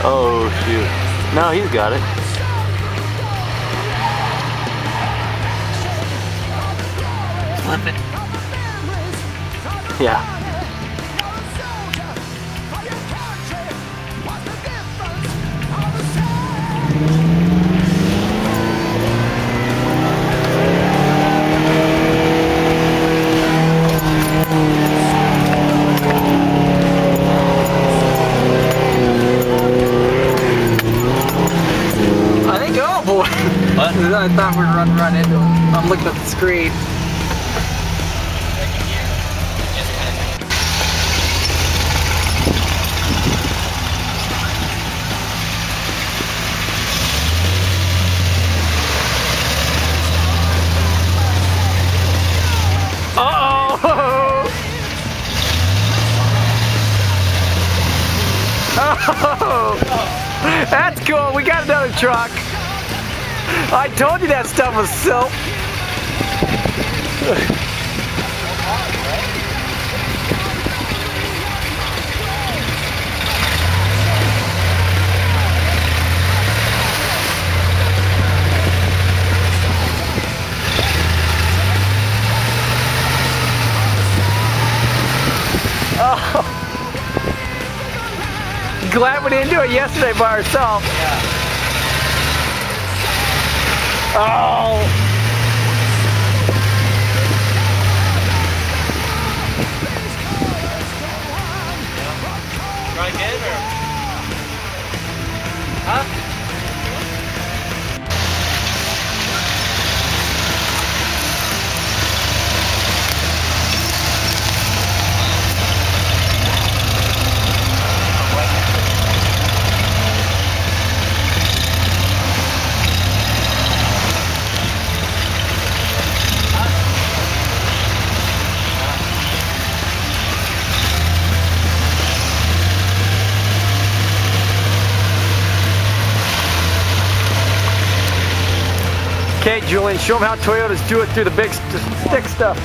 Oh shoot. No, he's got it. Flip it. Yeah. I think, oh boy. What? I thought we were gonna run into him. I'm looking at the screen. Uh-oh! Oh! That's cool. We got another truck. I told you that stuff was silk. Oh. Glad we didn't do it yesterday by ourselves. Yeah. Oh! Try again or? Huh? Okay, Julian, show them how Toyotas do it through the big stick stuff.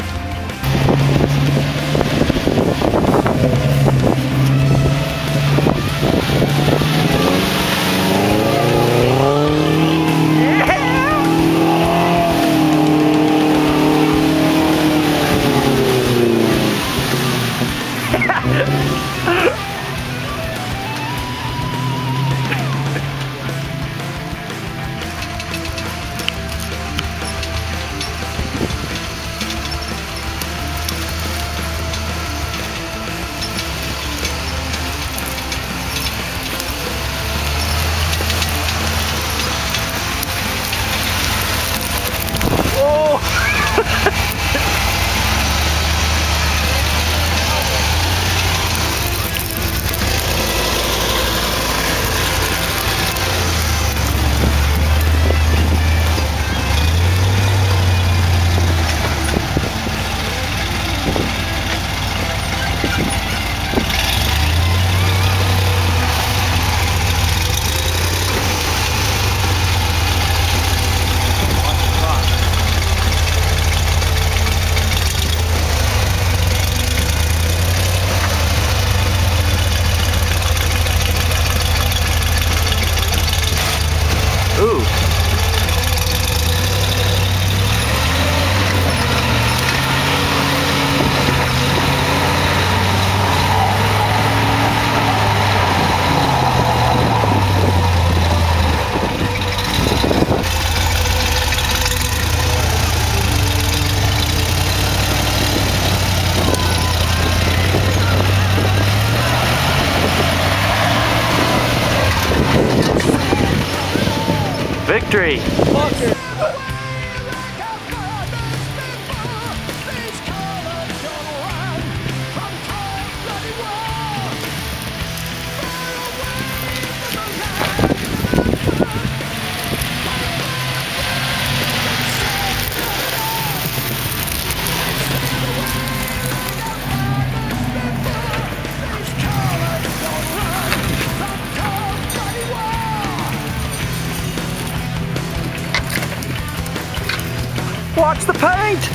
Ooh. Victory! Watch the paint!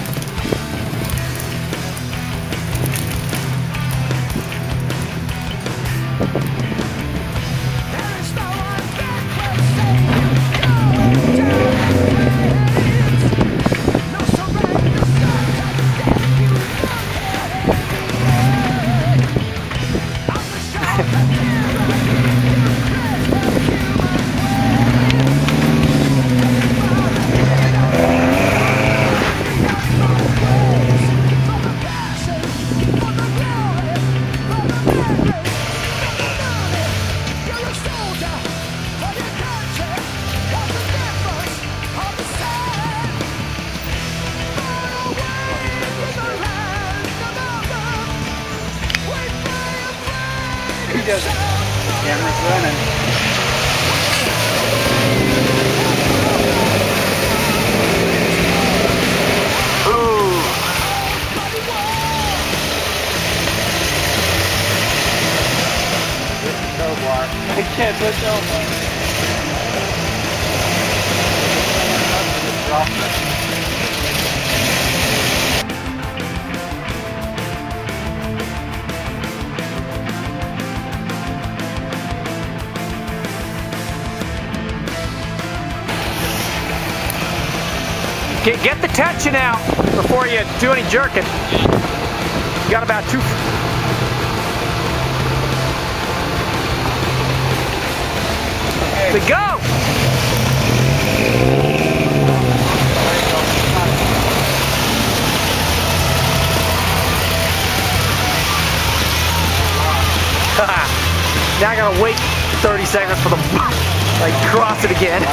does it. Camera's running. Ooh. I can't touch elbow. Drop it. Get the tension out before you do any jerking. You got about 2. To go! Now I gotta wait 30 seconds for the like cross it again.